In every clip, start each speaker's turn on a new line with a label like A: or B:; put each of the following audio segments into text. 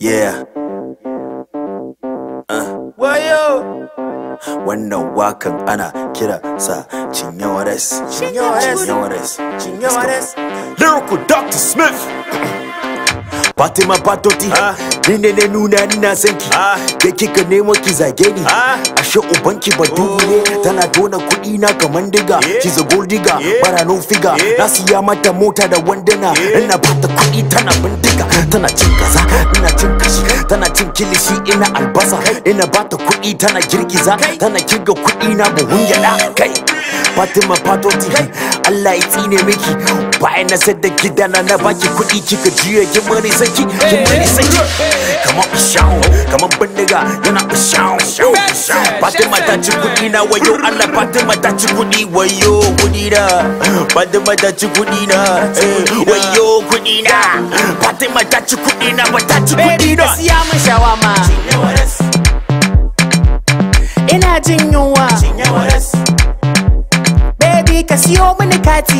A: Yeah.
B: Wayo.
A: Wannan wakan ana kira sa Cinye Wares.
B: Cinye Wares.
A: Cinye Wares.
B: Cinye Wares.
A: Lyrical Dr Smith. Fatima Patoti, ni nuna ni na sanki. Ke kika nemo ki zage ni. Ashe ubanki badugu ne, tana tona kuɗi na kaman diga. She's a gold digger, bara no figure. Na siya mata mota da wandana, ina bata kuɗi tana bindiga. Tana cin kaza, ina cin kashi, tana cin kilishi ina albasa. Ina bata kuɗi tana girgiza, tana kirga kuɗi na buhun gyaɗa. Kai Fatima Patoti, Allah ya tsine miki. Bayan na sayar da gidana na baki kuɗi kika jiya ki mani saki, ki mani saki. Kamar bishawo, kamar bindiga yana bishawo. Fatima ta ci kuɗi na wayo Allah, Fatima ta ci kuɗi wayo kuɗi na. Fatima ta ci kuɗi na, wayo kuɗi na. Fatima ta ci kuɗi na, ba ta ci kuɗi na.
B: Siya min shawama. Ina jin yunwa. Baby ka siyo mini kati.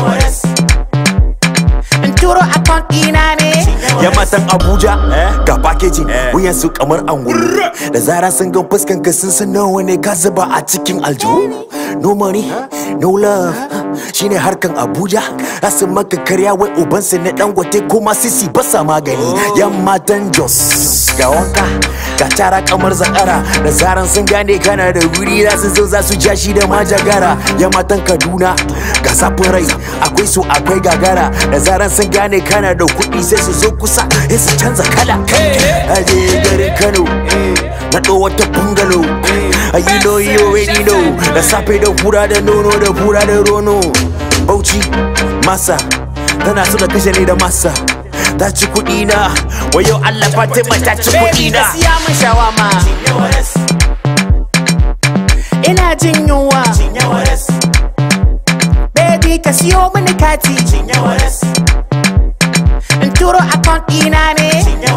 B: In turo account ɗina ne.
A: Ya matan Abuja ga packaging wuyan su kamar angulu. Da zaran sun gan fuskan ka sun san nawa ne ka zuba a cikin aljihu. No money, no love, shine harkan Abuja. Asu maka karya wai ubansu na Dangote kuma sisi basa magani. Yan matan Jos ga wanka ga tara kamar zakara. Da zaran sun gane kana da wuri za su zo za su ja shi da majagara. Yan matan Kaduna ga zafin rai akwai su akwai gagara. Da zaran sun gane kana da kuɗi sai su zo kusa sai su canza kala. Aje garin Kano na ɗo wata bungalow. You already know. Da safe da fura da nono da fura da rono. Bauchi masa tana so da kashe ne da masa. Ta ci kuɗi na wayo Allah, Fatima ta ci kuɗi na.
B: Siya min shawama. Ina jin yunwa. Baby ka siyo mini kati. In turo account ɗina ne.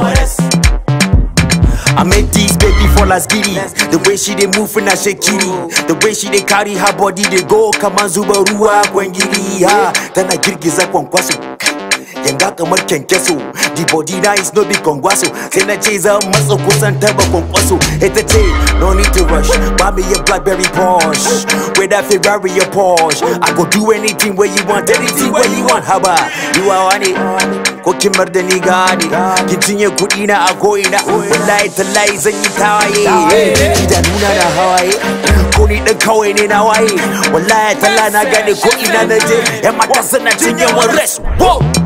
A: I made these baby fall as giddy. The way she dey move na shake kitty. The way she dey carry her body dey go kaman zuba ruwa kwangiri. Tana girgiza kwankwaso yanga kamar kyankyaso. The body na is no big kongwaso. Sai na ce zan matsa kusan taba kwankwaso. Ita ce no need to rush, buy me a Blackberry Porsche with that Ferrari or Porsche. I go do anything where you want, anything where you want. Haba, you are on it. Ko kin mar da ni gane, kin cinye kuɗi na a ko'ina. Wallahi tallahi zan yi tawaye. Idanuna da hawaye, ko ni ɗan kawai ne na waye. Wallahi tallahi na gane ko ina na je, 'yan mata suna Cinye Wares.